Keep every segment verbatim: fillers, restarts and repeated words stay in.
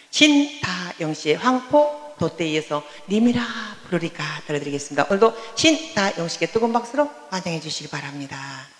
신다영 씨의 황포 돛대에 이어서 님이라 부르리까 들려드리겠습니다. 오늘도 신다영 씨께 뜨거운 박수로 환영해 주시기 바랍니다.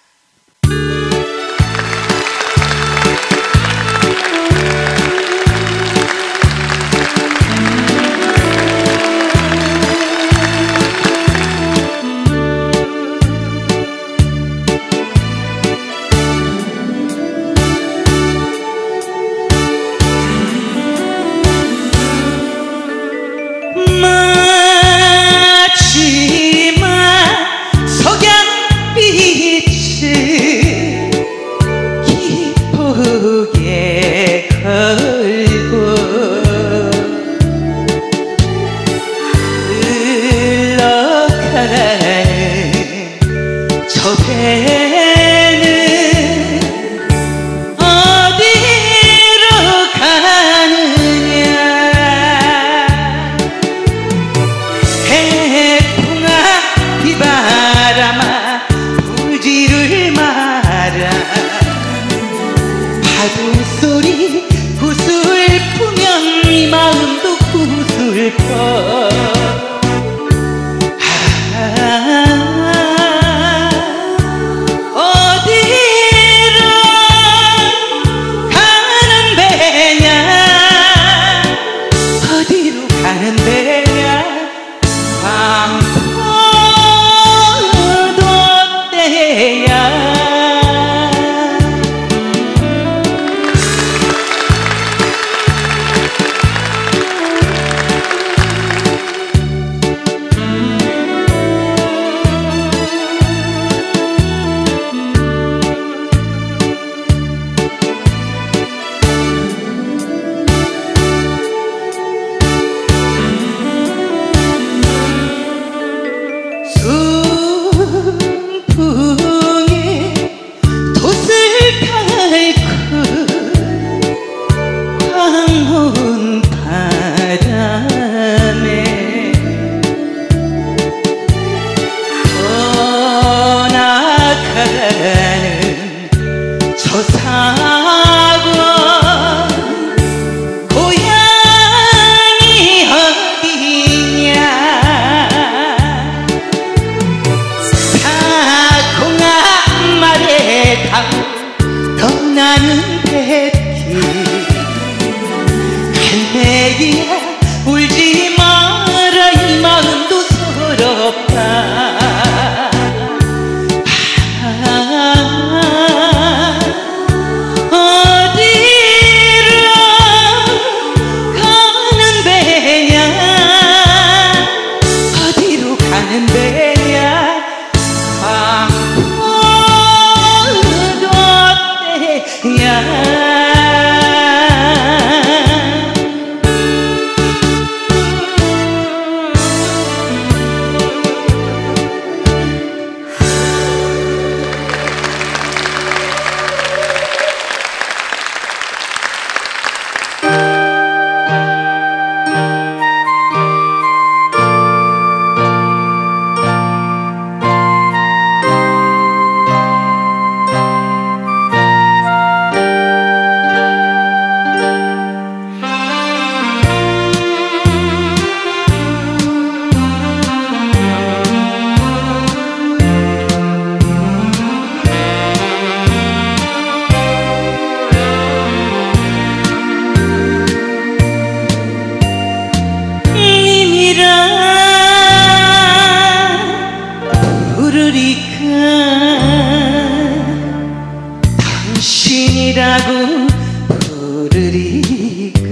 소리 구슬프면 이 마음도 구슬퍼. 아, 어디로 가는 배냐, 어디로 가는 배냐, 황포 돛대야. 떠나는 뱃길 갈매기야 울지 마라, 이 마음도 서럽다. 아, 어디로 가는 배냐, 어디로 가는 배냐, 야. 당신이라고 부르리까.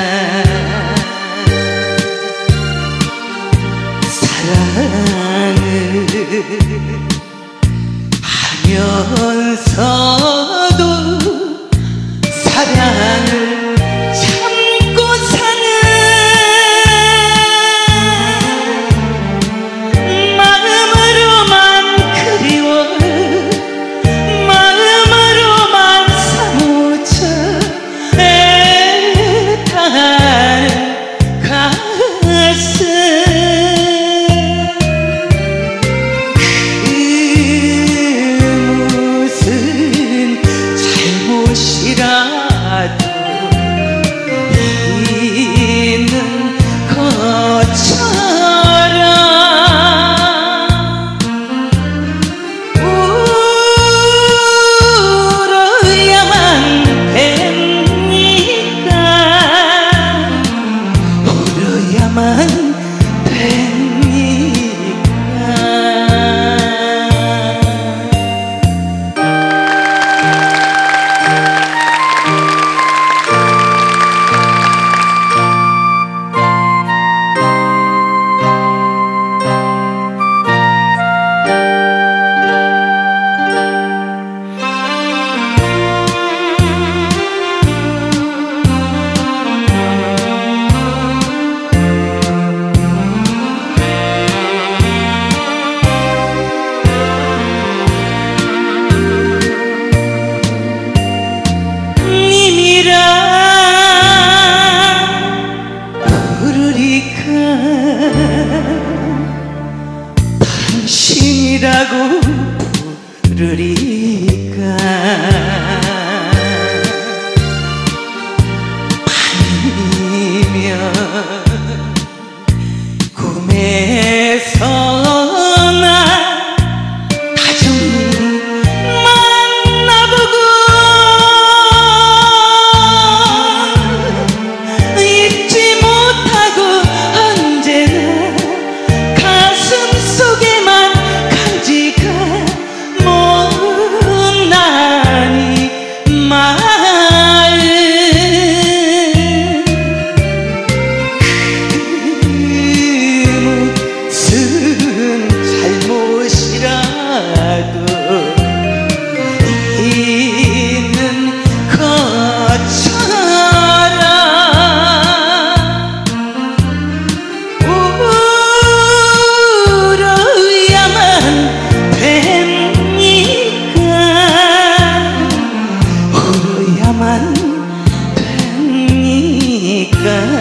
사랑을 하면서도 사랑을 참고 사는 마음으로만 그리워, 이라도 꿈에서 나 다시 만나보고 잊지 못하고 언제나 가슴 속에만 간직한 못난 이 마음 무슨 잘못이라도 있는 것처럼 울어야만 됩니까? 울어야만 됩니까?